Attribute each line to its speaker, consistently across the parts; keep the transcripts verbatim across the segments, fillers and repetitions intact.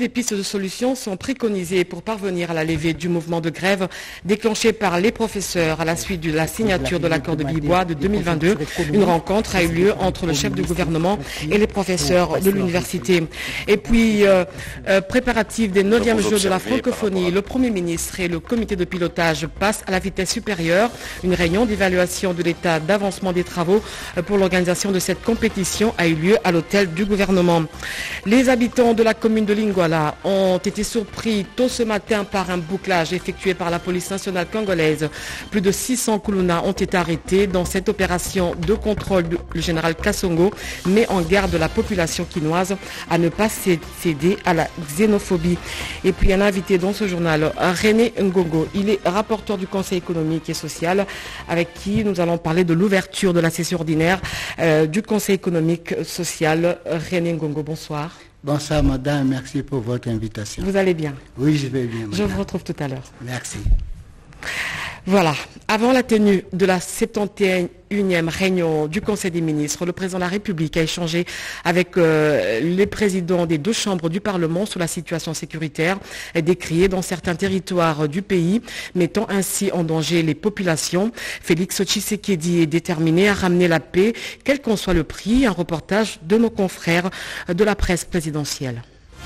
Speaker 1: des pistes de solutions sont préconisées pour parvenir à la levée du mouvement de grève déclenché par les professeurs à la suite de la signature de l'accord de Bibois de deux mille vingt-deux. Une rencontre a eu lieu entre le chef du gouvernement et les professeurs de l'université. Et puis, euh, euh, préparatif des neuvièmes Jeux de la francophonie, le Premier ministre et le comité de pilotage passent à la vitesse supérieure. Une réunion d'évaluation de l'état d'avancement des travaux pour l'organisation de cette compétition a eu lieu à l'hôtel du gouvernement. Les habitants de la commune de Lingwala ont été surpris tôt ce matin par un bouclage effectué par la police nationale congolaise. Plus de six cents Kuluna ont été arrêtés dans cette opération de contrôle. Le général Kassongo met en garde la population quinoise à ne pas céder à la xénophobie. Et puis un invité dans ce journal, René Ngongo. Il est rapporteur du Conseil économique et social avec qui nous allons parler de l'ouverture de la session ordinaire euh, du Conseil économique et social. René Ngongo, bonsoir.
Speaker 2: Bonsoir madame, merci pour votre invitation.
Speaker 1: Vous allez bien?
Speaker 2: Oui, je vais bien madame.
Speaker 1: Je vous retrouve tout à l'heure.
Speaker 2: Merci.
Speaker 1: Voilà, avant la tenue de la septante et unième réunion du Conseil des ministres, le président de la République a échangé avec euh, les présidents des deux chambres du Parlement sur la situation sécuritaire décriée dans certains territoires du pays, mettant ainsi en danger les populations. Félix Tshisekedi est déterminé à ramener la paix, quel qu'en soit le prix. Un reportage de nos confrères de la presse présidentielle.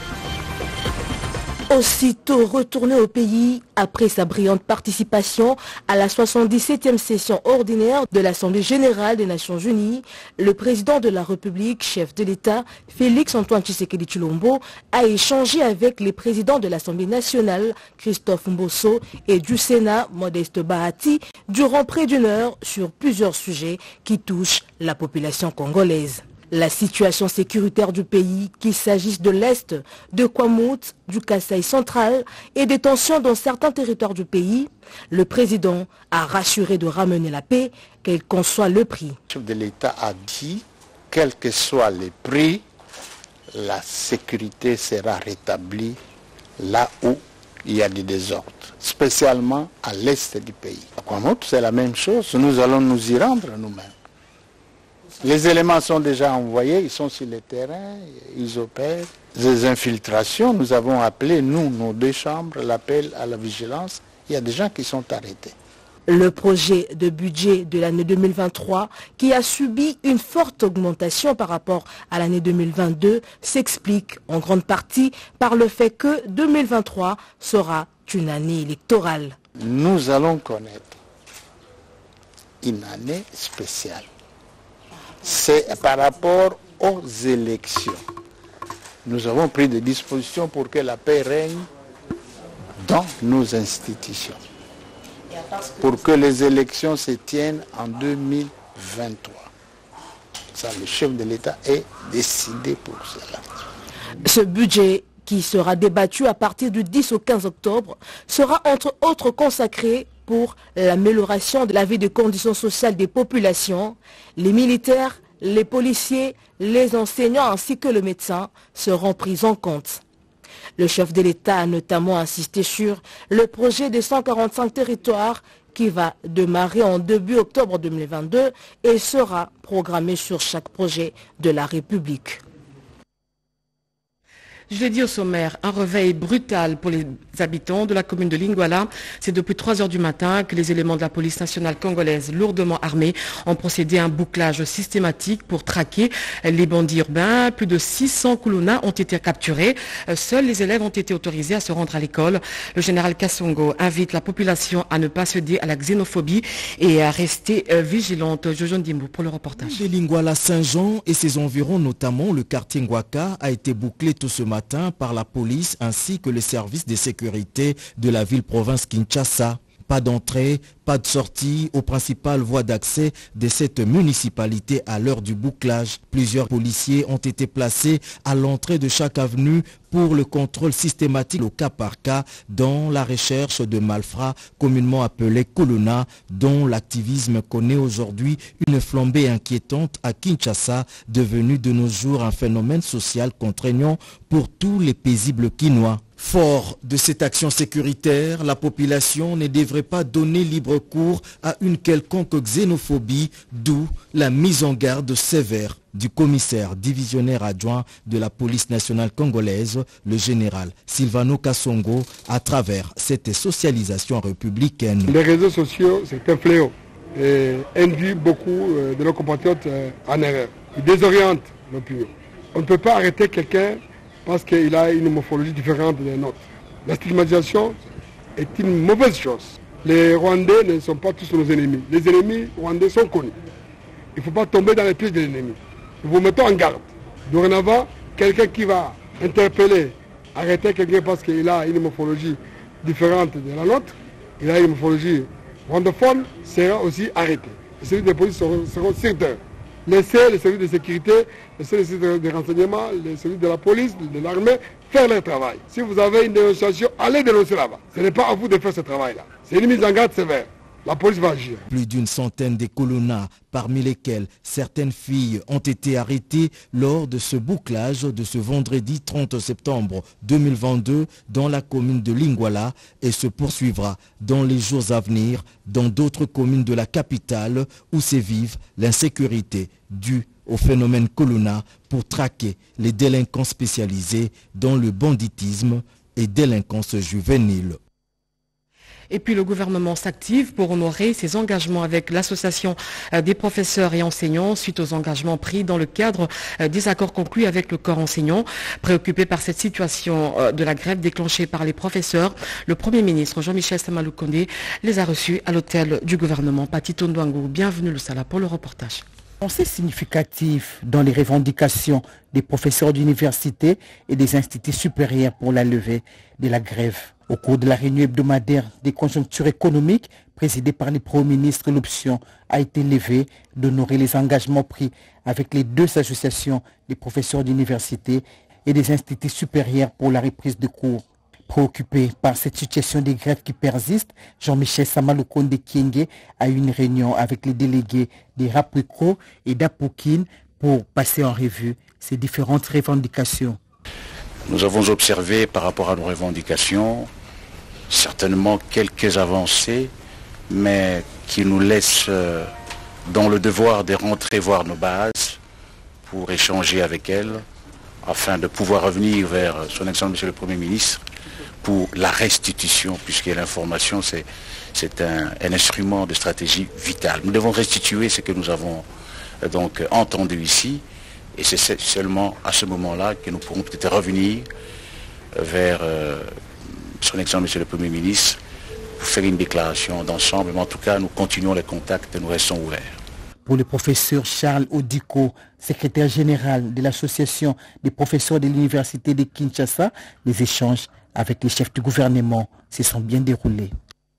Speaker 3: Aussitôt retourné au pays, après sa brillante participation à la soixante-dix-septième session ordinaire de l'Assemblée générale des Nations unies, le président de la République, chef de l'État, Félix-Antoine Tshisekedi Tshilombo, a échangé avec les présidents de l'Assemblée nationale, Christophe Mbosso, et du Sénat, Modeste Bahati, durant près d'une heure sur plusieurs sujets qui touchent la population congolaise. La situation sécuritaire du pays, qu'il s'agisse de l'Est, de Kwamout, du Kasaï central et des tensions dans certains territoires du pays, le président a rassuré de ramener la paix, quel qu'en soit le prix.
Speaker 4: Le chef de l'État a dit, quels que soient les prix, la sécurité sera rétablie là où il y a des désordres, spécialement à l'Est du pays. À Kwamout, c'est la même chose, nous allons nous y rendre nous-mêmes. Les éléments sont déjà envoyés, ils sont sur le terrain, ils opèrent. Des infiltrations, nous avons appelé, nous, nos deux chambres, l'appel à la vigilance. Il y a des gens qui sont arrêtés.
Speaker 3: Le projet de budget de l'année deux mille vingt-trois, qui a subi une forte augmentation par rapport à l'année deux mille vingt-deux, s'explique en grande partie par le fait que deux mille vingt-trois sera une année électorale.
Speaker 4: Nous allons connaître une année spéciale. C'est par rapport aux élections. Nous avons pris des dispositions pour que la paix règne dans nos institutions. Pour que les élections se tiennent en deux mille vingt-trois. Ça, le chef de l'État est décidé pour cela.
Speaker 3: Ce budget, qui sera débattu à partir du dix au quinze octobre, sera entre autres consacré pour l'amélioration de la vie des conditions sociales des populations. Les militaires, les policiers, les enseignants ainsi que le médecin seront pris en compte. Le chef de l'État a notamment insisté sur le projet des cent quarante-cinq territoires qui va démarrer en début octobre deux mille vingt-deux et sera programmé sur chaque projet de la République.
Speaker 1: Je l'ai dit au sommaire, un réveil brutal pour les habitants de la commune de Lingwala. C'est depuis trois heures du matin que les éléments de la police nationale congolaise lourdement armés ont procédé à un bouclage systématique pour traquer les bandits urbains. Plus de six cents Kuluna ont été capturés. Seuls les élèves ont été autorisés à se rendre à l'école. Le général Kassongo invite la population à ne pas céder à la xénophobie et à rester vigilante. Jojo Ndimbo pour le reportage.
Speaker 5: De Lingwala Saint-Jean et ses environs, notamment le quartier Ngwaka, a été bouclé tout ce matin par la police ainsi que les services de sécurité de la ville-province Kinshasa. Pas d'entrée, pas de sortie aux principales voies d'accès de cette municipalité à l'heure du bouclage. Plusieurs policiers ont été placés à l'entrée de chaque avenue pour le contrôle systématique au cas par cas dans la recherche de malfrats communément appelés Kuluna, dont l'activisme connaît aujourd'hui une flambée inquiétante à Kinshasa, devenue de nos jours un phénomène social contraignant pour tous les paisibles Kinois. Fort de cette action sécuritaire, la population ne devrait pas donner libre cours à une quelconque xénophobie, d'où la mise en garde sévère du commissaire divisionnaire adjoint de la police nationale congolaise, le général Silvano Kassongo, à travers cette socialisation républicaine.
Speaker 6: Les réseaux sociaux, c'est un fléau et induit beaucoup de nos compatriotes en erreur. Ils désorientent l'opinion. On ne peut pas arrêter quelqu'un parce qu'il a une morphologie différente des nôtres. La stigmatisation est une mauvaise chose. Les Rwandais ne sont pas tous nos ennemis. Les ennemis rwandais sont connus. Il ne faut pas tomber dans les pièges de l'ennemi. Nous vous mettons en garde. Dorénavant, quelqu'un qui va interpeller, arrêter quelqu'un parce qu'il a une morphologie différente de la nôtre, il a une morphologie rwandophone, sera aussi arrêté. Les services de police seront, seront certains. Laissez les services de sécurité, laissez les services de renseignement, les services de la police, de l'armée faire leur travail. Si vous avez une dénonciation, allez dénoncer là-bas. Ce n'est pas à vous de faire ce travail-là. C'est une mise en garde sévère. La police va agir.
Speaker 5: Plus d'une centaine de colonnas, parmi lesquelles certaines filles ont été arrêtées lors de ce bouclage de ce vendredi trente septembre deux mille vingt-deux dans la commune de Lingwala et se poursuivra dans les jours à venir dans d'autres communes de la capitale où sévive l'insécurité due au phénomène colonna pour traquer les délinquants spécialisés dans le banditisme et délinquance juvénile.
Speaker 1: Et puis le gouvernement s'active pour honorer ses engagements avec l'association des professeurs et enseignants suite aux engagements pris dans le cadre des accords conclus avec le corps enseignant. Préoccupé par cette situation de la grève déclenchée par les professeurs, le Premier ministre Jean-Michel Sama-Lukonde les a reçus à l'hôtel du gouvernement. Patito Ndwango, bienvenue le Sala pour le reportage.
Speaker 7: C'est significatif dans les revendications des professeurs d'université et des instituts supérieurs pour la levée de la grève. Au cours de la réunion hebdomadaire des conjonctures économiques présidée par le Premier ministre, l'option a été levée d'honorer les engagements pris avec les deux associations des professeurs d'université et des instituts supérieurs pour la reprise de cours. Préoccupé par cette situation de grève qui persiste, Jean-Michel Sama-Lukonde Kienge a eu une réunion avec les délégués des Rapweko et d'Apokine pour passer en revue ces différentes revendications.
Speaker 8: Nous avons observé par rapport à nos revendications certainement quelques avancées, mais qui nous laissent dans le devoir de rentrer voir nos bases pour échanger avec elles, afin de pouvoir revenir vers son Excellence Monsieur le Premier ministre pour la restitution, puisque l'information c'est, c'est un, un instrument de stratégie vitale. Nous devons restituer ce que nous avons donc entendu ici, et c'est seulement à ce moment-là que nous pourrons peut-être revenir vers euh, son Excellence Monsieur le Premier ministre pour faire une déclaration d'ensemble. Mais en tout cas, nous continuons les contacts et nous restons ouverts.
Speaker 7: Pour le professeur Charles Odiko, secrétaire général de l'association des professeurs de l'université de Kinshasa, les échanges avec les chefs du gouvernement se sont bien déroulés.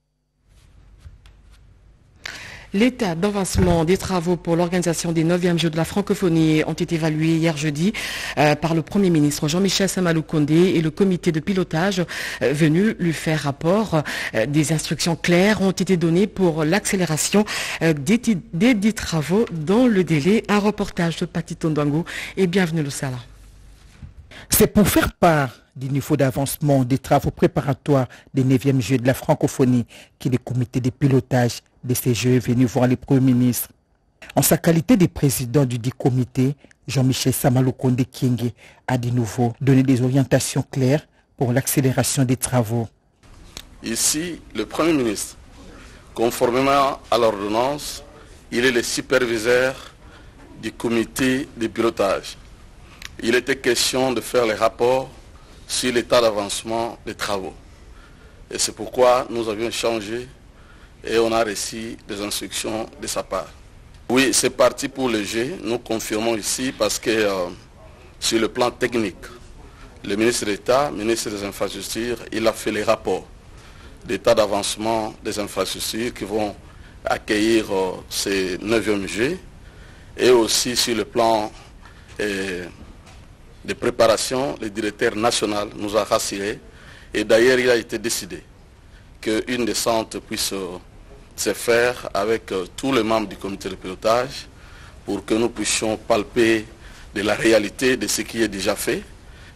Speaker 1: L'état d'avancement des travaux pour l'organisation des neuvièmes Jeux de la francophonie ont été évalués hier jeudi euh, par le Premier ministre Jean-Michel Sama-Lukonde et le comité de pilotage euh, venu lui faire rapport. Euh, des instructions claires ont été données pour l'accélération euh, des, des dix travaux dans le délai. Un reportage de Patito Ndwango et bienvenue le Sala.
Speaker 7: C'est pour faire part du niveau d'avancement des travaux préparatoires des neuvièmes Jeux de la francophonie que le comité de pilotage de ces Jeux est venu voir le Premier ministre. En sa qualité de président du dit comité, Jean-Michel Sama-Lukonde Kienge a de nouveau donné des orientations claires pour l'accélération des travaux.
Speaker 9: Ici, le Premier ministre, conformément à l'ordonnance, il est le superviseur du comité de pilotage. Il était question de faire les rapports sur l'état d'avancement des travaux. Et c'est pourquoi nous avions changé et on a reçu des instructions de sa part. Oui, c'est parti pour le G. Nous confirmons ici parce que euh, sur le plan technique, le ministre d'État, ministre des Infrastructures, il a fait les rapports d'état d'avancement des infrastructures qui vont accueillir euh, ces neuvièmes G. Et aussi sur le plan euh, de préparation, le directeur national nous a rassurés. Et d'ailleurs, il a été décidé qu'une descente puisse euh, se faire avec euh, tous les membres du comité de pilotage pour que nous puissions palper de la réalité de ce qui est déjà fait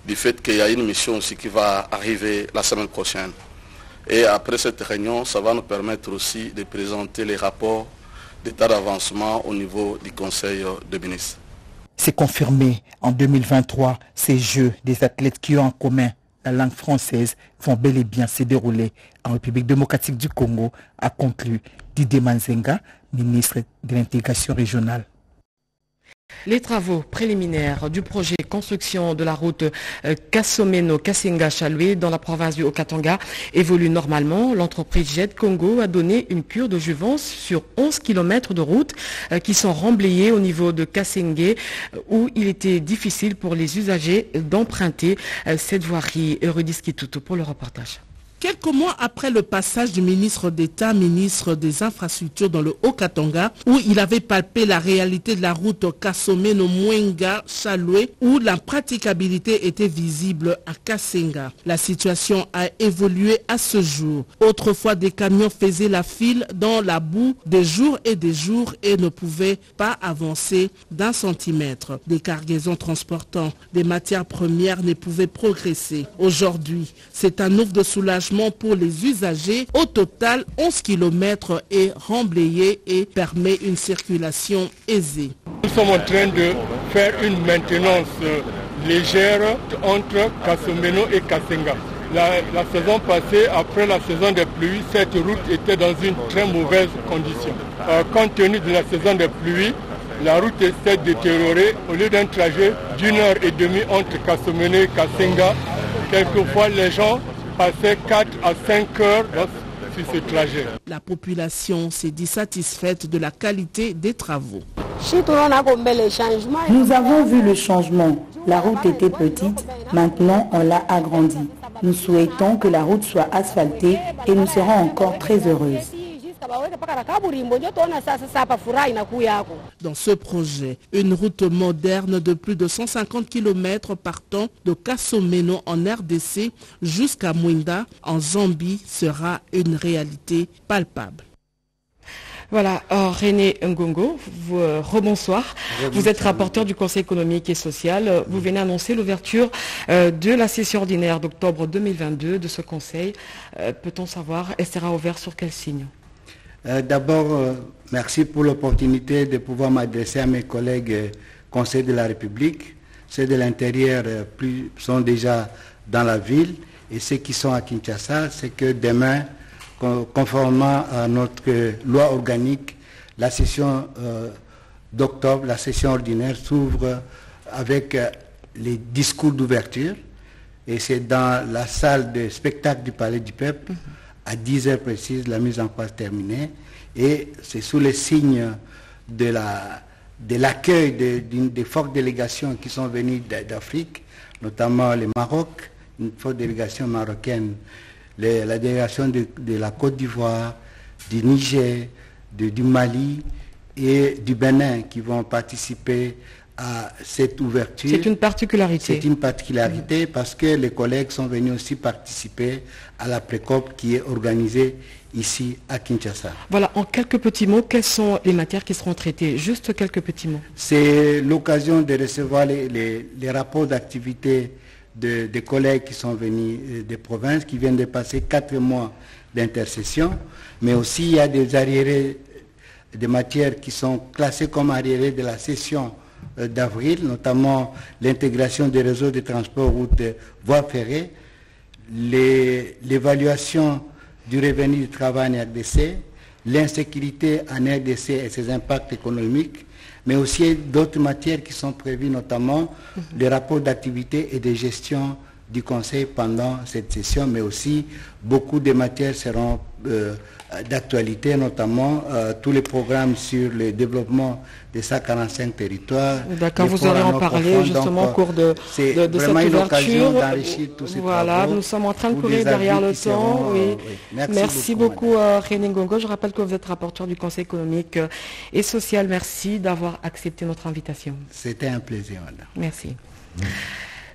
Speaker 9: du fait qu'il y a une mission aussi qui va arriver la semaine prochaine. Et après cette réunion, ça va nous permettre aussi de présenter les rapports d'état d'avancement au niveau du Conseil des ministres.
Speaker 7: C'est confirmé en deux mille vingt-trois, ces Jeux des athlètes qui ont en commun la langue française vont bel et bien se dérouler en République démocratique du Congo, a conclu Didier Manzenga, ministre de l'intégration régionale.
Speaker 1: Les travaux préliminaires du projet construction de la route Kasomeno-Kasenga-Chalwe dans la province du Haut-Katanga évoluent normalement. L'entreprise Jet Congo a donné une cure de jouvence sur onze kilomètres de route qui sont remblayés au niveau de Kasenge où il était difficile pour les usagers d'emprunter cette voirie. Eurydice Kitutu pour le reportage.
Speaker 10: Quelques mois après le passage du ministre d'État, ministre des Infrastructures dans le Haut-Katanga, où il avait palpé la réalité de la route Kasomeno-Mwenga-Chalwe, où la praticabilité était visible à Kasenga. La situation a évolué à ce jour. Autrefois, des camions faisaient la file dans la boue des jours et des jours et ne pouvaient pas avancer d'un centimètre. Des cargaisons transportant des matières premières ne pouvaient progresser. Aujourd'hui, c'est un ouf de soulagement pour les usagers. Au total, onze kilomètres est remblayé et permet une circulation aisée.
Speaker 6: Nous sommes en train de faire une maintenance légère entre Kasomeno et Kasenga. La, la saison passée, après la saison des pluies, cette route était dans une très mauvaise condition. Euh, compte tenu de la saison des pluies, la route s'est détériorée. Au lieu d'un trajet d'une heure et demie entre Kasomeno et Kasenga, quelquefois les gens passaient quatre à cinq heures sur ce trajet.
Speaker 10: La population s'est dit satisfaite de la qualité des travaux.
Speaker 11: Nous avons vu le changement. La route était petite, maintenant on l'a agrandie. Nous souhaitons que la route soit asphaltée et nous serons encore très heureuses.
Speaker 10: Dans ce projet, une route moderne de plus de cent cinquante kilomètres partant de Kasomeno en R D C jusqu'à Mwinda en Zambie sera une réalité palpable.
Speaker 1: Voilà, euh, René Ngongo, vous, euh, rebonsoir. Vous êtes rapporteur du Conseil économique et social. Vous venez annoncer l'ouverture euh, de la session ordinaire d'octobre deux mille vingt-deux de ce Conseil. Euh, peut-on savoir, elle sera ouverte sur quel signe?
Speaker 2: Euh, D'abord, euh, merci pour l'opportunité de pouvoir m'adresser à mes collègues euh, Conseil de la République. Ceux de l'intérieur euh, plus sont déjà dans la ville et ceux qui sont à Kinshasa, c'est que demain, conformément à notre euh, loi organique, la session euh, d'octobre, la session ordinaire s'ouvre avec euh, les discours d'ouverture et c'est dans la salle de spectacle du Palais du Peuple. Mm-hmm. À dix heures précises, la mise en place terminée et c'est sous les signes de la de l'accueil de, de, des fortes délégations qui sont venues d'Afrique, notamment le Maroc, une forte délégation marocaine, les, la délégation de, de la Côte d'Ivoire, du Niger, de, du Mali et du Bénin qui vont participer à cette ouverture.
Speaker 1: C'est une particularité.
Speaker 2: C'est une particularité parce que les collègues sont venus aussi participer à la pré-COP qui est organisée ici à Kinshasa.
Speaker 1: Voilà, en quelques petits mots, quelles sont les matières qui seront traitées? Juste quelques petits mots.
Speaker 2: C'est l'occasion de recevoir les, les, les rapports d'activité de, des collègues qui sont venus des provinces, qui viennent de passer quatre mois d'intercession, mais aussi il y a des arriérés de matières qui sont classées comme arriérés de la session d'avril, notamment l'intégration des réseaux de transport route voies ferrées, l'évaluation du revenu du travail en R D C, l'insécurité en R D C et ses impacts économiques, mais aussi d'autres matières qui sont prévues, notamment mm-hmm. les rapports d'activité et de gestion du Conseil pendant cette session, mais aussi beaucoup de matières seront euh, d'actualité, notamment euh, tous les programmes sur le développement des cent quarante-cinq territoires.
Speaker 1: D'accord, vous aurez en parlé justement au cours de, de, de cette ouverture.
Speaker 2: Tous ces
Speaker 1: voilà,
Speaker 2: travaux,
Speaker 1: nous sommes en train de courir derrière le temps.
Speaker 2: Seront,
Speaker 1: oui.
Speaker 2: Euh, oui. Merci,
Speaker 1: Merci beaucoup, beaucoup euh, René Ngongo. Je rappelle que vous êtes rapporteur du Conseil économique et social. Merci d'avoir accepté notre invitation.
Speaker 2: C'était un plaisir, madame.
Speaker 1: Merci. Mmh.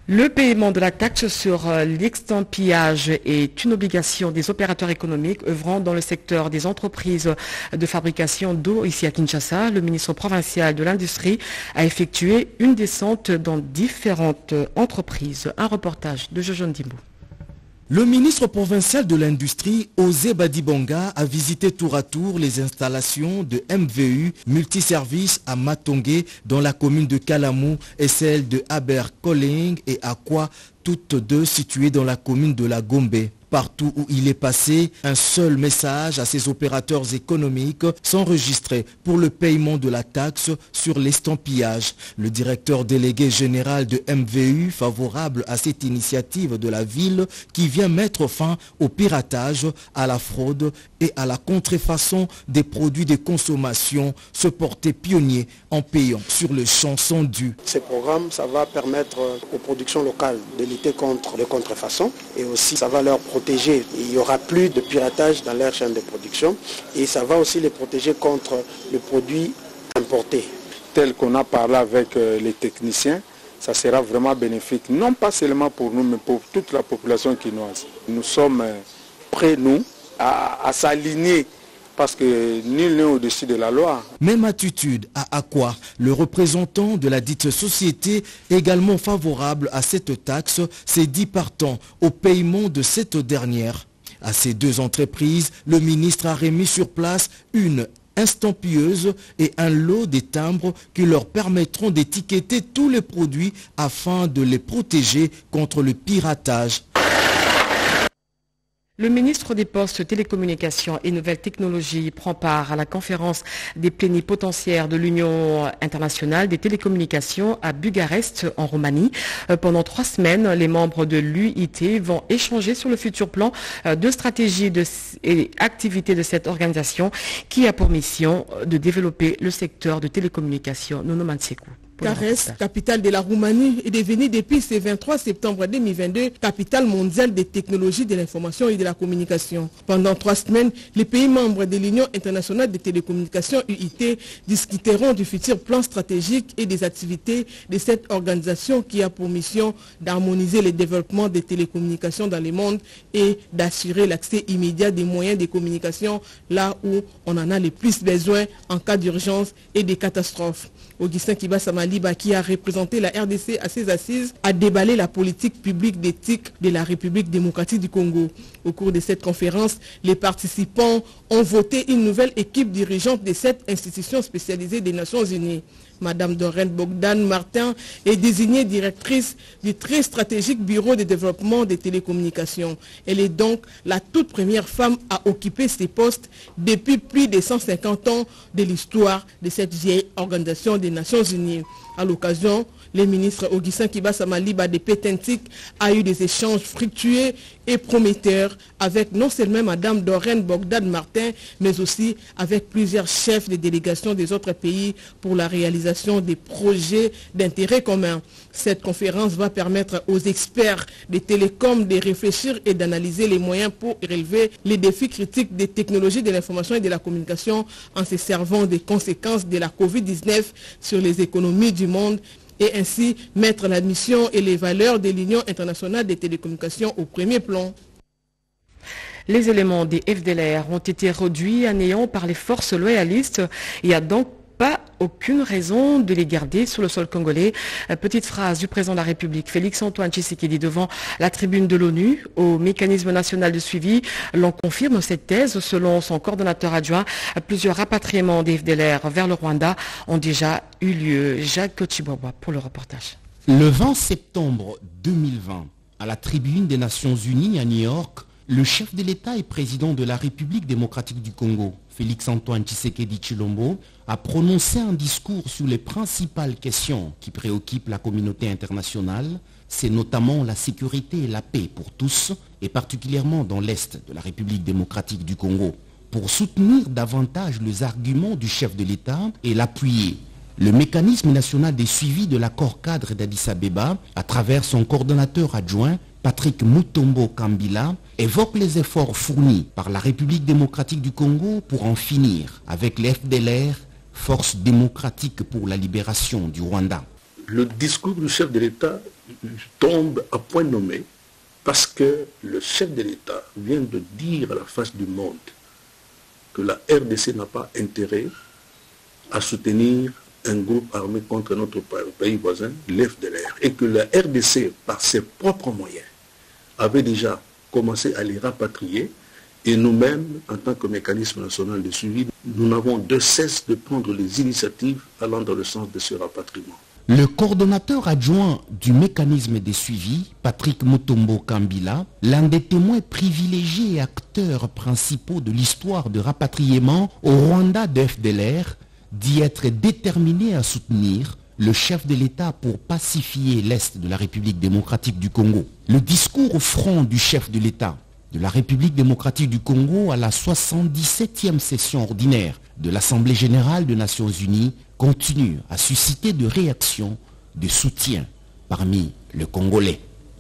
Speaker 1: Le paiement de la taxe sur l'extampillage est une obligation des opérateurs économiques œuvrant dans le secteur des entreprises de fabrication d'eau ici à Kinshasa. Le ministre provincial de l'Industrie a effectué une descente dans différentes entreprises. Un reportage de Jojo Ndimbo.
Speaker 5: Le ministre provincial de l'Industrie, Osé Badibonga, a visité tour à tour les installations de M V U multiservices à Matongé dans la commune de Kalamou et celle de Abercolling et Akwa, toutes deux situées dans la commune de la Gombe. Partout où il est passé, un seul message à ces opérateurs économiques s'enregistrer pour le paiement de la taxe sur l'estampillage. Le directeur délégué général de M V U, favorable à cette initiative de la ville qui vient mettre fin au piratage, à la fraude et à la contrefaçon des produits de consommation, se portait pionnier en payant sur le champ sans dû.
Speaker 12: Ce programme, ça va permettre aux productions locales de lutter contre les contrefaçons et aussi ça va leur protéger. Il n'y aura plus de piratage dans leur chaîne de production et ça va aussi les protéger contre les produits importés.
Speaker 13: Tel qu'on a parlé avec les techniciens, ça sera vraiment bénéfique, non pas seulement pour nous, mais pour toute la population quinoise. Nous sommes prêts, nous, à, à s'aligner parce que nul n'est au-dessus de la loi.
Speaker 5: Même attitude à Akwa, le représentant de la dite société également favorable à cette taxe, s'est dit partant au paiement de cette dernière. À ces deux entreprises, le ministre a remis sur place une estampilleuse et un lot de timbres qui leur permettront d'étiqueter tous les produits afin de les protéger contre le piratage.
Speaker 1: Le ministre des Postes, Télécommunications et Nouvelles Technologies prend part à la conférence des plénipotentiaires de l'Union internationale des télécommunications à Bucarest, en Roumanie. Pendant trois semaines, les membres de l'U I T vont échanger sur le futur plan de stratégie de, et activité de cette organisation qui a pour mission de développer le secteur de télécommunications. Nono Mansekou.
Speaker 10: Bucarest, capitale de la Roumanie, est devenue depuis ce vingt-trois septembre deux mille vingt-deux capitale mondiale des technologies de l'information et de la communication. Pendant trois semaines, les pays membres de l'Union internationale des télécommunications U I T discuteront du futur plan stratégique et des activités de cette organisation qui a pour mission d'harmoniser le développement des télécommunications dans le monde et d'assurer l'accès immédiat des moyens de communication là où on en a le plus besoin en cas d'urgence et de catastrophes. Augustin Kibasa Maliba, qui a représenté la R D C à ses assises, a déballé la politique publique d'éthique de la République démocratique du Congo. Au cours de cette conférence, les participants ont voté une nouvelle équipe dirigeante de cette institution spécialisée des Nations Unies. Madame Doreen Bogdan Martin est désignée directrice du très stratégique bureau de développement des télécommunications. Elle est donc la toute première femme à occuper ces postes depuis plus de cent cinquante ans de l'histoire de cette vieille organisation des Nations Unies. À l'occasion, le ministre Augustin Kibasa Maliba de Pétentique a eu des échanges fructueux et prometteurs avec non seulement Madame Doreen Bogdan Martin, mais aussi avec plusieurs chefs de délégation des autres pays pour la réalisation des projets d'intérêt commun. Cette conférence va permettre aux experts des télécoms de réfléchir et d'analyser les moyens pour relever les défis critiques des technologies de l'information et de la communication en se servant des conséquences de la covid dix-neuf sur les économies du monde et ainsi mettre la mission et les valeurs de l'Union internationale des télécommunications au premier plan.
Speaker 1: Les éléments des F D L R ont été réduits à néant par les forces loyalistes. Il n'y a donc pas aucune raison de les garder sur le sol congolais. Petite phrase du président de la République, Félix-Antoine Tshisekedi, devant la tribune de l'ONU. Au mécanisme national de suivi, l'on confirme cette thèse. Selon son coordonnateur adjoint, plusieurs rapatriements des F D L R vers le Rwanda ont déjà eu lieu. Jacques Kochibwabwa pour le reportage.
Speaker 14: Le vingt septembre deux mille vingt, à la tribune des Nations Unies à New York, le chef de l'État et président de la République démocratique du Congo, Félix-Antoine Tshisekedi Tshilombo, a prononcé un discours sur les principales questions qui préoccupent la communauté internationale. C'est notamment la sécurité et la paix pour tous, et particulièrement dans l'Est de la République démocratique du Congo. Pour soutenir davantage les arguments du chef de l'État et l'appuyer, le mécanisme national des suivis de l'accord cadre d'Addis Abeba, à travers son coordonnateur adjoint, Patrick Mutombo Kambila, évoque les efforts fournis par la République démocratique du Congo pour en finir avec les F D L R, Force démocratique pour la libération du Rwanda.
Speaker 15: le discours du chef de l'État tombe à point nommé parce que le chef de l'État vient de dire à la face du monde que la R D C n'a pas intérêt à soutenir un groupe armé contre notre pays voisin, l'F D L R, et que la R D C, par ses propres moyens, avait déjà commencé à les rapatrier, et nous-mêmes, en tant que mécanisme national de suivi, nous n'avons de cesse de prendre les initiatives allant dans le sens de ce rapatriement.
Speaker 14: Le coordonnateur adjoint du mécanisme de suivi, Patrick Mutombo Kambila, l'un des témoins privilégiés et acteurs principaux de l'histoire de rapatriement au Rwanda de F D L R, dit être déterminé à soutenir le chef de l'État pour pacifier l'Est de la République démocratique du Congo. Le discours au front du chef de l'État de la République démocratique du Congo à la soixante-dix-septième session ordinaire de l'Assemblée générale des Nations unies continue à susciter de réactions, de soutien parmi les Congolais.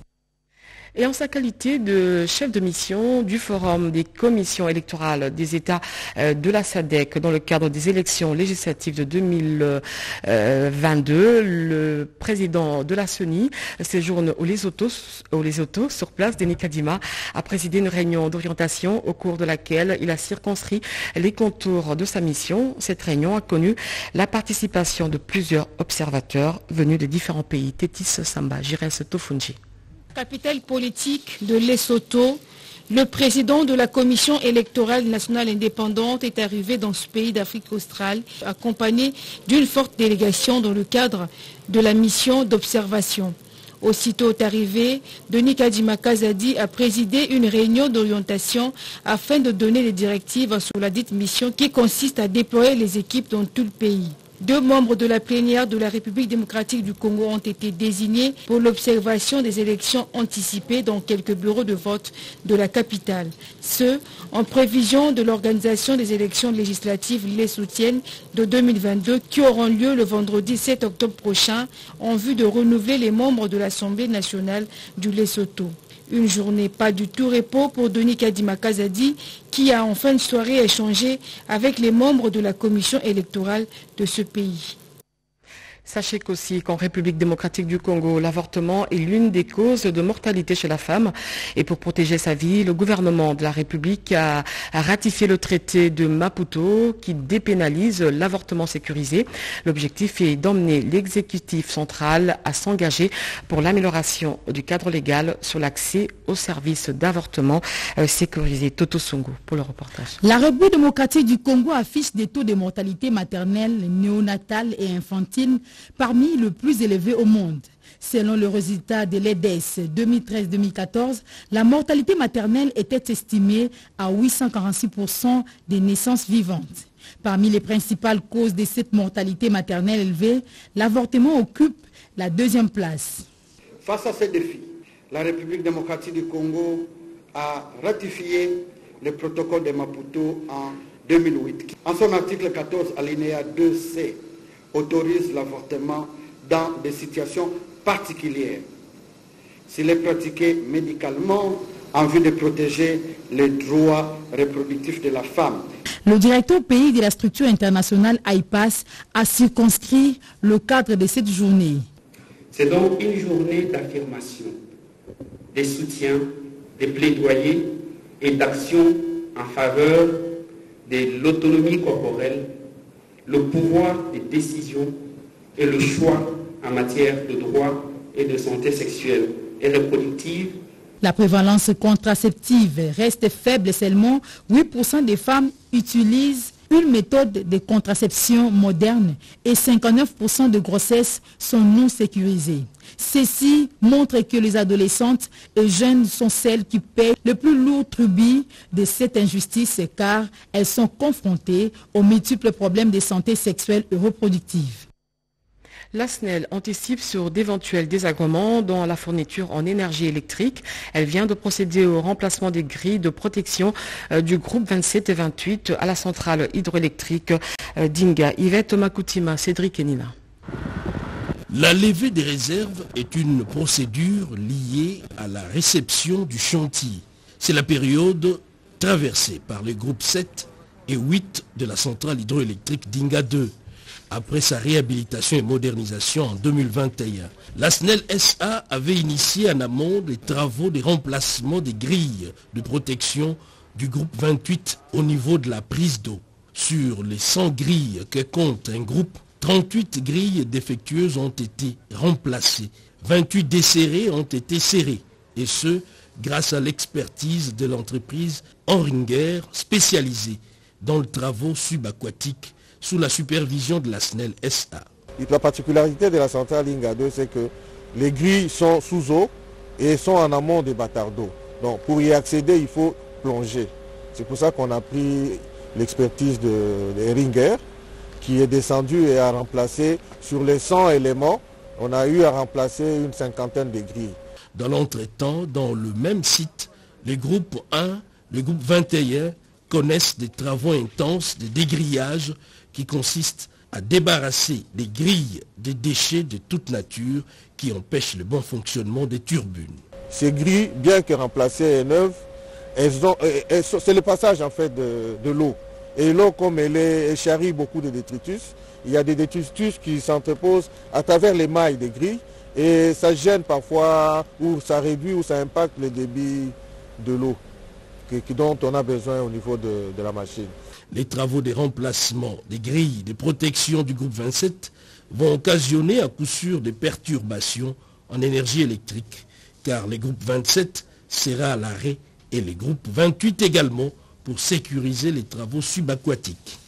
Speaker 1: Et en sa qualité de chef de mission du Forum des commissions électorales des États de la S A D C dans le cadre des élections législatives de deux mille vingt-deux, le président de la C E N I séjourne au Lesotho, au Lesotho sur place. Denis Kadima a présidé une réunion d'orientation au cours de laquelle il a circonscrit les contours de sa mission. Cette réunion a connu la participation de plusieurs observateurs venus de différents pays. Tétis Samba, Jires Tofunji.
Speaker 16: Capitale politique de Lesotho, le président de la Commission électorale nationale indépendante est arrivé dans ce pays d'Afrique australe, accompagné d'une forte délégation dans le cadre de la mission d'observation. Aussitôt arrivé, Denis Kadima Kazadi a présidé une réunion d'orientation afin de donner les directives sur la dite mission qui consiste à déployer les équipes dans tout le pays. Deux membres de la plénière de la République démocratique du Congo ont été désignés pour l'observation des élections anticipées dans quelques bureaux de vote de la capitale. Ce, en prévision de l'organisation des élections législatives lesothiennes de deux mille vingt-deux qui auront lieu le vendredi sept octobre prochain en vue de renouveler les membres de l'Assemblée nationale du Lesotho. Une journée pas du tout repos pour Denis Kadima Kazadi qui a en fin de soirée échangé avec les membres de la commission électorale de ce pays.
Speaker 1: Sachez qu'aussi qu'en République démocratique du Congo, l'avortement est l'une des causes de mortalité chez la femme. Et pour protéger sa vie, le gouvernement de la République a, a ratifié le traité de Maputo qui dépénalise l'avortement sécurisé. L'objectif est d'emmener l'exécutif central à s'engager pour l'amélioration du cadre légal sur l'accès aux services d'avortement euh, sécurisé. Toto Songo pour le reportage.
Speaker 17: La République démocratique du Congo affiche des taux de mortalité maternelle, néonatale et infantile parmi les plus élevés au monde. Selon le résultat de l'E D E S deux mille treize deux mille quatorze, la mortalité maternelle était estimée à huit cent quarante-six pour cent des naissances vivantes. Parmi les principales causes de cette mortalité maternelle élevée, l'avortement occupe la deuxième place.
Speaker 12: Face à ces défis, la République démocratique du Congo a ratifié le protocole de Maputo en deux mille huit. En son article quatorze, alinéa deux C, autorise l'avortement dans des situations particulières. S'il est pratiqué médicalement en vue de protéger les droits reproductifs de la femme.
Speaker 17: Le directeur pays de la structure internationale I P A S a circonscrit le cadre de cette journée.
Speaker 18: C'est donc une journée d'affirmation, de soutien, de plaidoyer et d'action en faveur de l'autonomie corporelle, le pouvoir de décision et le choix en matière de droits et de santé sexuelle et reproductive.
Speaker 17: La prévalence contraceptive reste faible, seulement huit pour cent des femmes utilisent une méthode de contraception moderne et cinquante-neuf pour cent de grossesses sont non sécurisées. Ceci montre que les adolescentes et jeunes sont celles qui paient le plus lourd tribut de cette injustice car elles sont confrontées aux multiples problèmes de santé sexuelle et reproductive.
Speaker 1: La S N E L anticipe sur d'éventuels désagréments dans la fourniture en énergie électrique. Elle vient de procéder au remplacement des grilles de protection du groupe vingt-sept et vingt-huit à la centrale hydroélectrique d'Inga. Yvette Makoutima, Cédric et Nina.
Speaker 19: La levée des réserves est une procédure liée à la réception du chantier. C'est la période traversée par les groupes sept et huit de la centrale hydroélectrique d'Inga deux. après sa réhabilitation et modernisation en deux mille vingt et un. La S N E L S A avait initié en amont les travaux de remplacement des grilles de protection du groupe vingt-huit au niveau de la prise d'eau. Sur les cent grilles que compte un groupe, trente-huit grilles défectueuses ont été remplacées, vingt-huit desserrées ont été serrées, et ce, grâce à l'expertise de l'entreprise Henringer, spécialisée dans les travaux subaquatiques, sous la supervision de la S N E L S A.
Speaker 20: La particularité de la centrale Linga deux, c'est que les grilles sont sous eau et sont en amont des bâtards d'eau. Donc pour y accéder, il faut plonger. C'est pour ça qu'on a pris l'expertise de, de Henringer, qui est descendu et a remplacé sur les cent éléments, on a eu à remplacer une cinquantaine de grilles.
Speaker 19: Dans l'entretemps, dans le même site, les groupes un, le groupe vingt et un connaissent des travaux intenses de dégrillage qui consistent à débarrasser les grilles des déchets de toute nature qui empêchent le bon fonctionnement des turbules.
Speaker 20: Ces grilles, bien que remplacées et neuves, c'est le passage en fait de, de l'eau. Et l'eau, comme elle, est, elle charrie beaucoup de détritus, il y a des détritus qui s'entreposent à travers les mailles des grilles et ça gêne parfois, ou ça réduit, ou ça impacte le débit de l'eau dont on a besoin au niveau de, de la machine.
Speaker 19: Les travaux de remplacement des grilles de protection du groupe vingt-sept vont occasionner à coup sûr des perturbations en énergie électrique, car le groupe vingt-sept sera à l'arrêt et le groupe vingt-huit également pour sécuriser les travaux subaquatiques.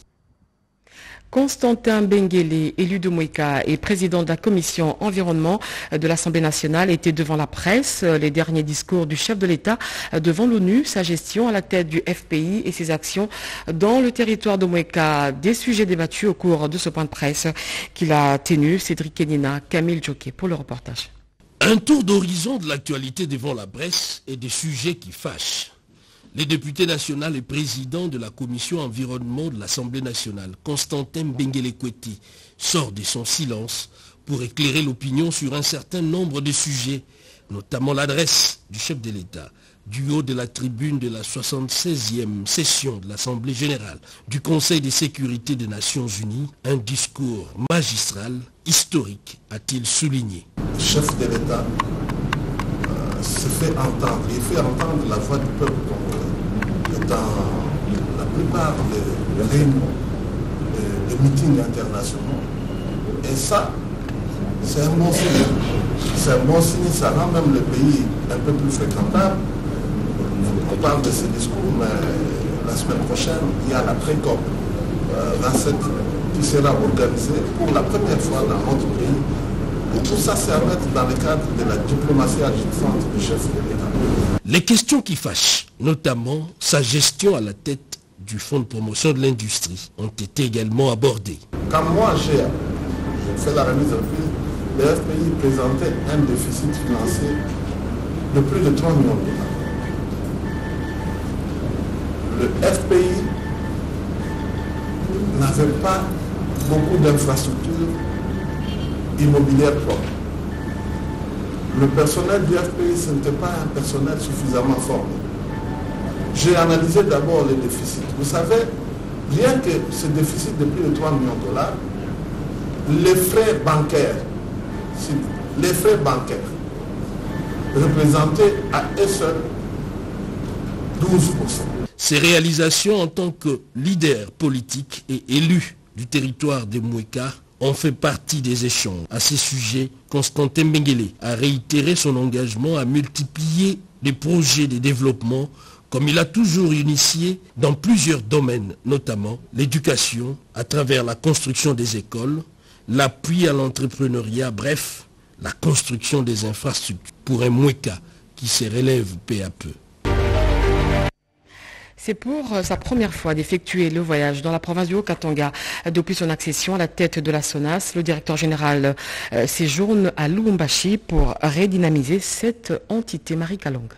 Speaker 1: Constantin Benguele, élu de Mouéka et président de la commission environnement de l'Assemblée nationale, était devant la presse. Les derniers discours du chef de l'État devant l'ONU, sa gestion à la tête du F P I et ses actions dans le territoire de Mouéka. Des sujets débattus au cours de ce point de presse qu'il a tenu. Cédric Kenina, Camille Djoké pour le reportage.
Speaker 19: Un tour d'horizon de l'actualité devant la presse et des sujets qui fâchent. Le député national et président de la commission environnement de l'Assemblée nationale, Constantin Benguele Kweti, sort de son silence pour éclairer l'opinion sur un certain nombre de sujets, notamment l'adresse du chef de l'État, du haut de la tribune de la soixante-seizième session de l'Assemblée générale du Conseil de sécurité des Nations unies, un discours magistral, historique, a-t-il souligné.
Speaker 21: Le chef de l'État euh, se fait entendre, il fait entendre la voix du peuple congolais dans la plupart des réunions, des, des meetings internationaux. Et ça, c'est un bon signe. C'est un bon signe, ça rend même le pays un peu plus fréquentable. On parle de ces discours, mais la semaine prochaine, il y a la pré-COP euh, vingt-sept qui sera organisée pour la première fois dans notre pays. Et tout ça, c'est à mettre dans le cadre de la diplomatie agissante du chef de l'État.
Speaker 19: Les questions qui fâchent, notamment sa gestion à la tête du Fonds de promotion de l'industrie, ont été également abordées.
Speaker 21: Quand moi j'ai fait la remise en prix, le F P I présentait un déficit financier de plus de trois millions de dollars. Le F P I n'avait pas beaucoup d'infrastructures immobilières propres. Le personnel du F P I, ce n'était pas un personnel suffisamment formé. J'ai analysé d'abord les déficits. Vous savez, rien que ce déficit de plus de trois millions de dollars, les frais bancaires, les frais bancaires représentaient à eux seuls douze pour cent.
Speaker 19: Ces réalisations en tant que leader politique et élu du territoire de Mouéka ont fait partie des échanges. À ces sujets, Constantin Benguele a réitéré son engagement à multiplier les projets de développement comme il a toujours initié dans plusieurs domaines, notamment l'éducation à travers la construction des écoles, l'appui à l'entrepreneuriat, bref, la construction des infrastructures pour un Mouéka qui se relève peu à peu.
Speaker 1: C'est pour sa première fois d'effectuer le voyage dans la province du Haut-Katanga. Depuis son accession à la tête de la SONAS, le directeur général séjourne à Lubumbashi pour redynamiser cette entité. Marie Kalong.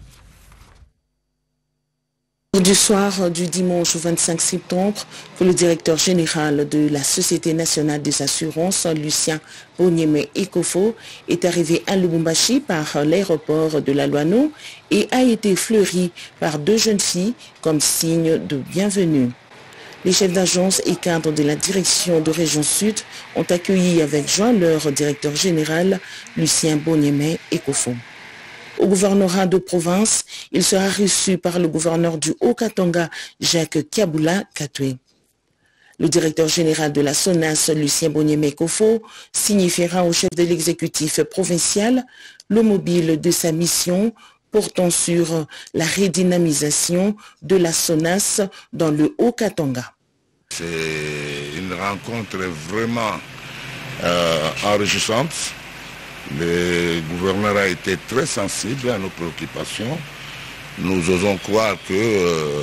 Speaker 22: Du soir du dimanche vingt-cinq septembre, le directeur général de la Société nationale des assurances, Lucien Bonyeme Ekofo, est arrivé à Lubumbashi par l'aéroport de la Loano et a été fleuri par deux jeunes filles comme signe de bienvenue. Les chefs d'agence et cadres de la direction de Région Sud ont accueilli avec joie leur directeur général, Lucien Bonyeme Ekofo. Au gouvernorat de province, il sera reçu par le gouverneur du Haut-Katanga, Jacques Kiaboula Katwe. Le directeur général de la SONAS, Lucien Bonyeme Ekofo, signifiera au chef de l'exécutif provincial le mobile de sa mission portant sur la redynamisation de la SONAS dans le Haut-Katanga.
Speaker 3: C'est une rencontre vraiment euh, enrichissante. Le gouverneur a été très sensible à nos préoccupations. Nous osons croire que euh,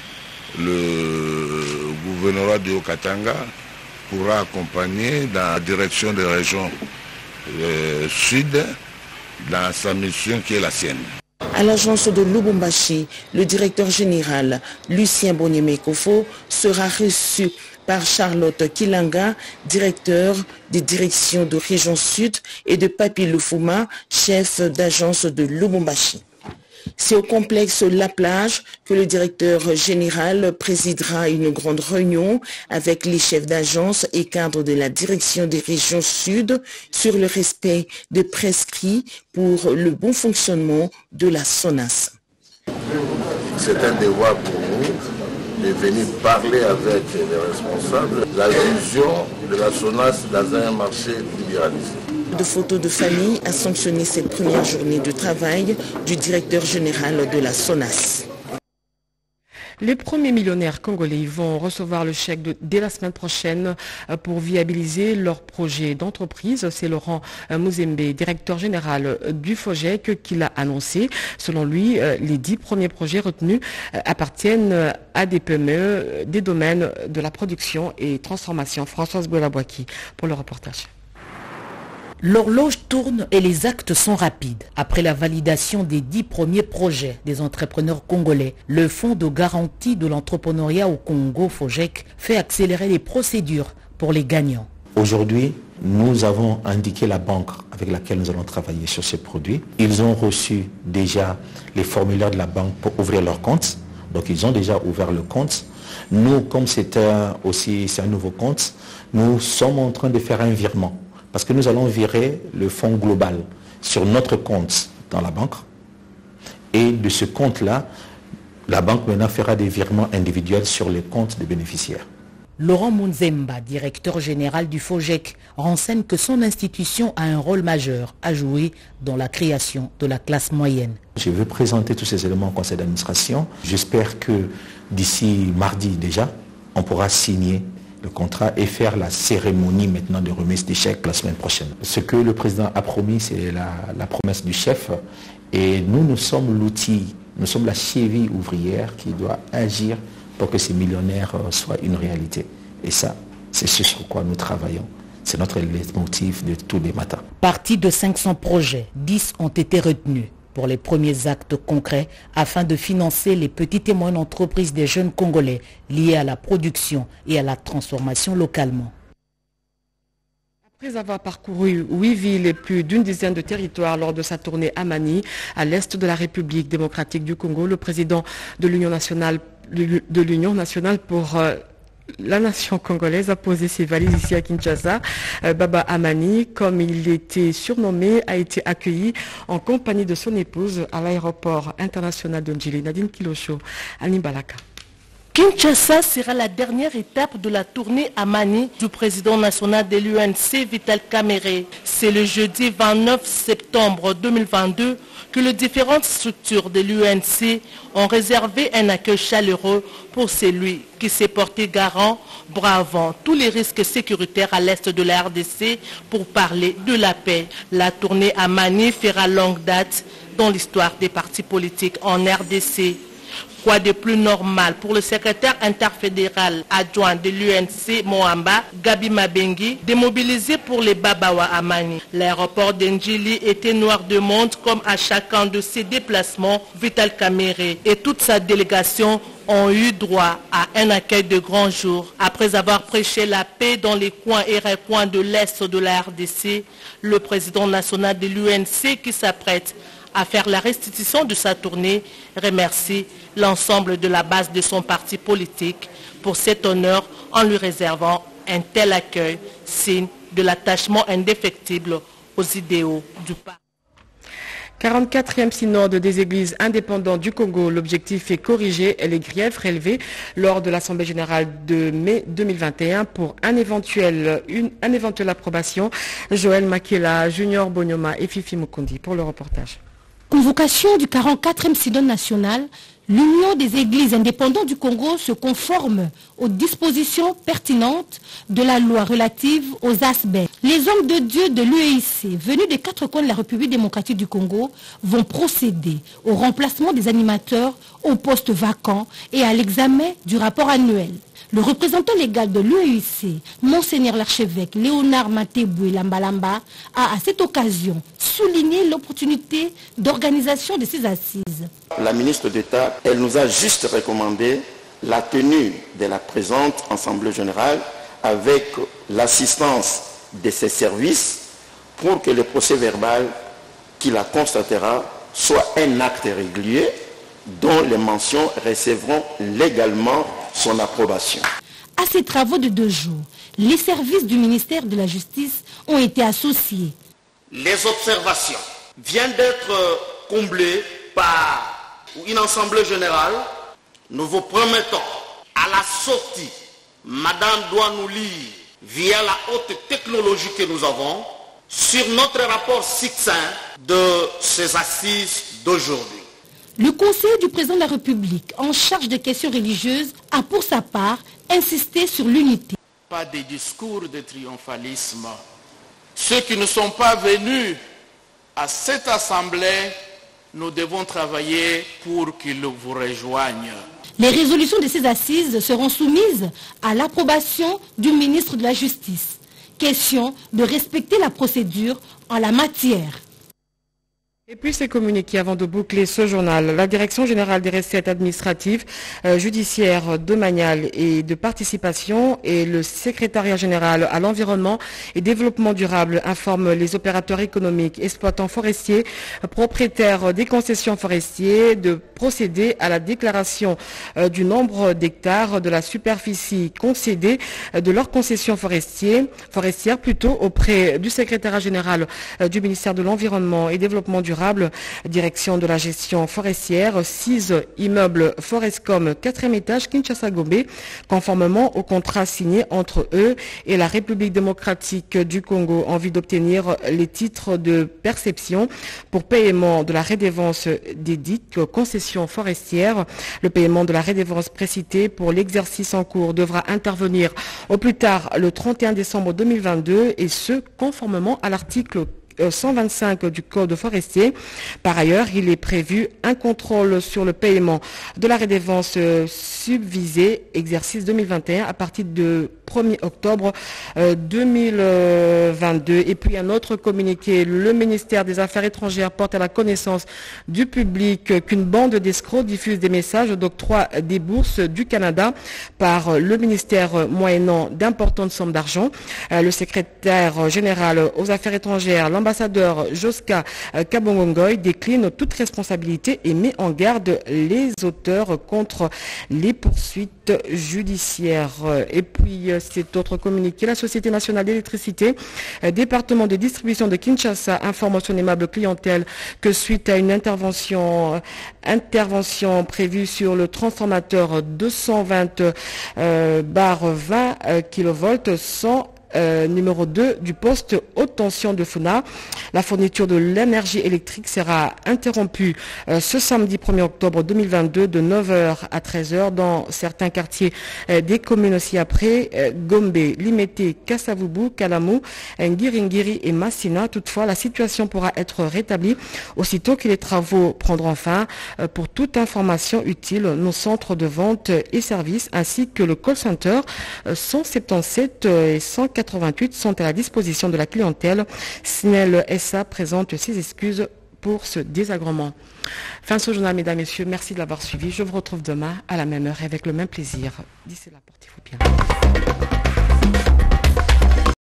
Speaker 3: le gouvernorat du Haut-Katanga pourra accompagner dans la direction des régions euh, sud dans sa mission qui est la sienne.
Speaker 22: À l'agence de Lubumbashi, le directeur général Lucien Bonyeme Ekofo sera reçu par Charlotte Kilanga, directeur des directions de Région Sud, et de Papi Lufuma, chef d'agence de Lubumbashi. C'est au complexe La Plage que le directeur général présidera une grande réunion avec les chefs d'agence et cadres de la direction des régions sud sur le respect des prescrits pour le bon fonctionnement de la SONAS.
Speaker 3: C'est un devoir pour nous de venir parler avec les responsables la vision de la SONAS dans un marché libéralisé.
Speaker 22: De photos de famille a sanctionné cette première journée de travail du directeur général de la SONAS.
Speaker 1: Les premiers millionnaires congolais vont recevoir le chèque de, dès la semaine prochaine pour viabiliser leur projet d'entreprise. C'est Laurent Mouzembe, directeur général du FOGEC, qui l'a annoncé. Selon lui, les dix premiers projets retenus appartiennent à des P M E des domaines de la production et transformation. Françoise Boulabouaki pour le reportage.
Speaker 4: L'horloge tourne et les actes sont rapides. Après la validation des dix premiers projets des entrepreneurs congolais, le Fonds de garantie de l'entrepreneuriat au Congo, FOGEC, fait accélérer les procédures pour les gagnants.
Speaker 23: Aujourd'hui, nous avons indiqué la banque avec laquelle nous allons travailler sur ces produits. Ils ont reçu déjà les formulaires de la banque pour ouvrir leur compte. Donc ils ont déjà ouvert le compte. Nous, comme c'est un, aussi c'est un nouveau compte, nous sommes en train de faire un virement. Parce que nous allons virer le fonds global sur notre compte dans la banque. Et de ce compte-là, la banque maintenant fera des virements individuels sur les comptes des bénéficiaires.
Speaker 4: Laurent Mounzemba, directeur général du FOGEC, renseigne que son institution a un rôle majeur à jouer dans la création de la classe moyenne.
Speaker 23: Je veux présenter tous ces éléments au conseil d'administration. J'espère que d'ici mardi déjà, on pourra signer le contrat et faire la cérémonie maintenant de remise des chèques la semaine prochaine. Ce que le président a promis, c'est la, la promesse du chef. Et nous, nous sommes l'outil, nous sommes la cheville ouvrière qui doit agir pour que ces millionnaires soient une réalité. Et ça, c'est ce sur quoi nous travaillons. C'est notre leitmotiv de tous les matins.
Speaker 4: Parti de cinq cents projets, dix ont été retenus pour les premiers actes concrets afin de financer les petites et moyennes entreprises des jeunes Congolais liées à la production et à la transformation localement.
Speaker 1: Après avoir parcouru huit villes et plus d'une dizaine de territoires lors de sa tournée à Mani, à l'est de la République démocratique du Congo, le président de l'Union nationale, de l'Union nationale pour euh, la nation congolaise a posé ses valises ici à Kinshasa. Euh, Baba Amani, comme il était surnommé, a été accueilli en compagnie de son épouse à l'aéroport international de Ndjili. Nadine Kilosho, Annie Balaka.
Speaker 10: Kinshasa sera la dernière étape de la tournée à Mani du président national de l'U N C, Vital Kamerhe. C'est le jeudi vingt-neuf septembre deux mille vingt-deux que les différentes structures de l'U N C ont réservé un accueil chaleureux pour celui qui s'est porté garant, bravant tous les risques sécuritaires à l'est de la R D C pour parler de la paix. La tournée à Mani fera longue date dans l'histoire des partis politiques en R D C. Quoi de plus normal pour le secrétaire interfédéral adjoint de l'U N C, Moamba, Gabi Mabengi, démobilisé pour les Babawa à Mani. L'aéroport d'Ndjili était noir de monde comme à chacun de ses déplacements. Vital Kamerhe et toute sa délégation ont eu droit à un accueil de grand jour. Après avoir prêché la paix dans les coins et recoins de l'Est de la R D C, le président national de l'U N C qui s'apprête
Speaker 7: à faire la restitution de sa tournée, remercie l'ensemble de la base de son parti politique pour cet honneur en lui réservant un tel accueil, signe de l'attachement indéfectible aux idéaux du parti.
Speaker 1: quarante-quatrième synode des églises indépendantes du Congo. L'objectif est corriger les griefs relevés lors de l'Assemblée générale de mai deux mille vingt et un pour un éventuel, une, un éventuelle approbation. Joël Makela, Junior Bonyoma et Fifi Mukundi pour le reportage.
Speaker 16: Convocation du quarante-quatrième synode national, l'Union des églises indépendantes du Congo se conforme aux dispositions pertinentes de la loi relative aux A S B E. Les hommes de Dieu de l'U E I C, venus des quatre coins de la République démocratique du Congo, vont procéder au remplacement des animateurs aux postes vacants et à l'examen du rapport annuel. Le représentant légal de l'U E I C, Monseigneur l'archevêque Léonard Mateboué Lambalamba, a à cette occasion souligné l'opportunité d'organisation de ces assises.
Speaker 8: La ministre d'État, elle nous a juste recommandé la tenue de la présente Assemblée générale avec l'assistance de ses services pour que le procès verbal qui la constatera soit un acte régulier dont les mentions recevront légalement son approbation.
Speaker 16: À ces travaux de deux jours, les services du ministère de la Justice ont été associés.
Speaker 8: Les observations viennent d'être comblées par une assemblée générale. Nous vous promettons, à la sortie, Madame doit nous lire, via la haute technologie que nous avons, sur notre rapport succinct de ces assises d'aujourd'hui.
Speaker 16: Le conseiller du président de la République en charge des questions religieuses a pour sa part insisté sur l'unité.
Speaker 9: Pas des discours de triomphalisme. Ceux qui ne sont pas venus à cette assemblée, nous devons travailler pour qu'ils vous rejoignent.
Speaker 16: Les résolutions de ces assises seront soumises à l'approbation du ministre de la Justice. Question de respecter la procédure en la matière.
Speaker 1: Et puis c'est communiqué avant de boucler ce journal. La Direction générale des recettes administratives, euh, judiciaires, domaniales et de participation et le secrétariat général à l'environnement et développement durable informent les opérateurs économiques, exploitants forestiers, propriétaires des concessions forestières de procéder à la déclaration euh, du nombre d'hectares de la superficie concédée euh, de leurs concessions forestières, forestières plutôt auprès du secrétariat général euh, du ministère de l'environnement et développement durable. Direction de la gestion forestière, six immeubles Forestcom, quatrième étage, Kinshasa-Gombe, conformément au contrat signé entre eux et la République démocratique du Congo en vue d'obtenir les titres de perception pour paiement de la redevance des dites concessions forestières. Le paiement de la redevance précitée pour l'exercice en cours devra intervenir au plus tard le trente et un décembre deux mille vingt-deux et ce, conformément à l'article cent vingt-cinq du Code forestier. Par ailleurs, il est prévu un contrôle sur le paiement de la redevance subvisée exercice deux mille vingt et un à partir du premier octobre deux mille vingt-deux. Et puis un autre communiqué, le ministère des Affaires étrangères porte à la connaissance du public qu'une bande d'escrocs diffuse des messages d'octroi des bourses du Canada par le ministère moyennant d'importantes sommes d'argent. Le secrétaire général aux Affaires étrangères, l'ambassadeur Joska Kabongongoy, décline toute responsabilité et met en garde les auteurs contre les poursuites judiciaires. Et puis, cet autre communiqué, la Société nationale d'électricité, département de distribution de Kinshasa, informe son aimable clientèle que suite à une intervention, intervention prévue sur le transformateur deux cent vingt euh, bar vingt kilovolts sans Euh, numéro deux du poste haute tension de Funa. La fourniture de l'énergie électrique sera interrompue euh, ce samedi premier octobre deux mille vingt-deux de neuf heures à treize heures dans certains quartiers euh, des communes aussi après euh, Gombe, Limete, Kassavubu, Kalamu, Ngiringiri et Massina. Toutefois, la situation pourra être rétablie aussitôt que les travaux prendront fin. Euh, pour toute information utile, nos centres de vente et services ainsi que le call center euh, cent soixante-dix-sept et cent quatre-vingt-huit sont à la disposition de la clientèle. Snell S A présente ses excuses pour ce désagrément. Fin de ce journal, mesdames, messieurs. Merci de l'avoir suivi. Je vous retrouve demain à la même heure avec le même plaisir. D'ici là, portez-vous bien.